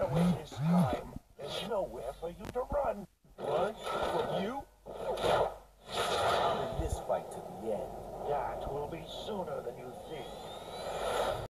away this time. There's nowhere for you to run. Run? From you? I'm in this fight to the end. That will be sooner than you think.